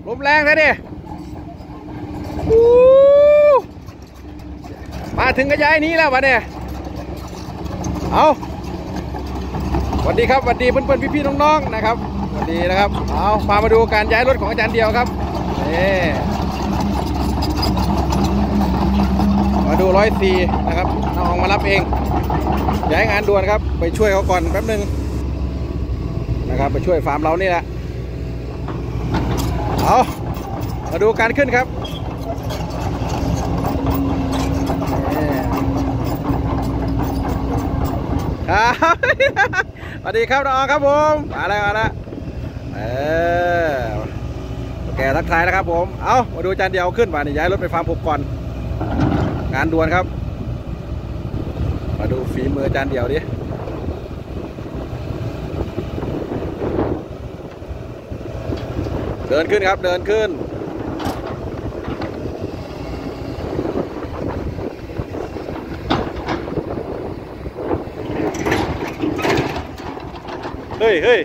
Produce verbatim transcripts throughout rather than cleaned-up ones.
ลมแรงแท้ดิมาถึงกระยายนี้แล้ววะเนี่ยเอาสวัสดีครับสวัสดีเพื่อนๆพี่ๆน้องๆนะครับสวัสดีนะครับเอาพามาดูการย้ายรถของอาจารย์เดียวครับนี่มาดูร้อยสี่นะครับน้องมารับเองย้ายงานด่วนครับไปช่วยเขาก่อนแป๊บนึงนะครับไปช่วยฟาร์มเรานี่แหละเอามาดูการขึ้นครับครับสวัสดีครับน้องครับผมมาแล้วมาแล้วเออโอเคทักทายแล้วครับผมเอามาดูจานเดียวขึ้นมานี่ย้ายรถไปฟาร์มผมก่อนงานด่วนครับมาดูฝีมือจานเดียวดิเดินขึ้นครับเดินขึ้นเฮ้ยเฮ้ย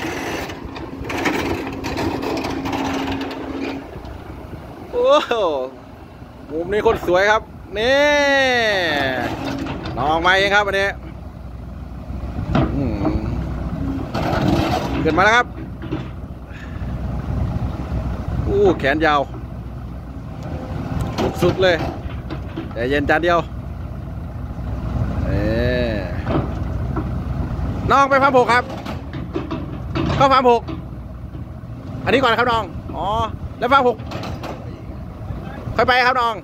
โอ้มุมนี้คนสวยครับนี่น้องมาเองครับวันนี้ขึ้นมาแล้วครับอู้แขนยาวสุดๆเลยแต่เย็นจานเดียวเอ๊น้องไปฟาร์มหกครับเข้าฟาร์มหกอันนี้ก่อนครับน้องอ๋อแล้วฟาร์มหกค่อยไปครับน้อง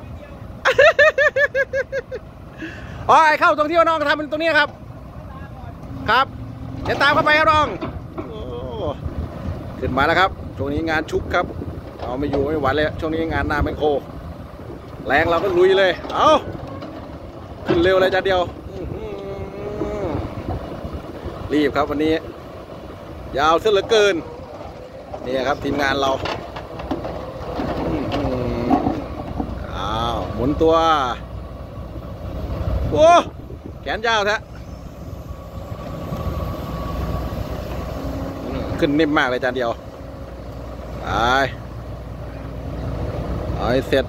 อ๋อไอเข้าตรงที่ว่าน้องทำเป็นตรงนี้ครับครับเดี๋ยวตามเข้าไปครับน้องขึ้นมาแล้วครับช่วงนี้งานชุกครับเอาไม่อยู่ไม่ไหวเลยช่วงนี้งานหน้าแมคโครแรงเราก็ลุยเลยเอาขึ้นเร็วเลยจ้าเดียวรีบครับวันนี้ยาวเสียเหลือเกินนี่ครับทีมงานเราอ้าวหมุนตัวโอ้แขนยาวแท้ขึ้นนิ่มมากเลยจานเดียวไปเอาให้เสร็จ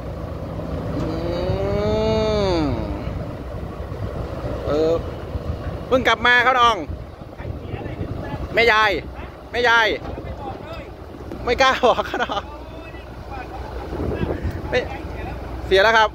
เออเพิ่งกลับมาครับน้องแม่ยายแม่ยายไม่กล้าบอกครับน้องไม่เสียแล้วครับ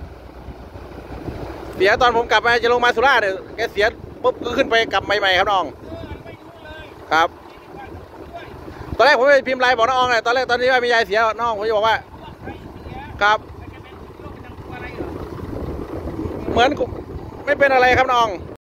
เสียตอนผมกลับมาจะลงมาสุราษฎร์เนี่ยแกเสียปุ๊บก็ขึ้นไปกลับใหม่ๆครับน้องครับตอนแรกผมไปพิมพ์ไลน์บอกน้องเลยตอนแรกตอนนี้ว่ามียายเสียน้องผมจะบอกว่าครับเหมือนไม่เป็นอะไรครับน้อง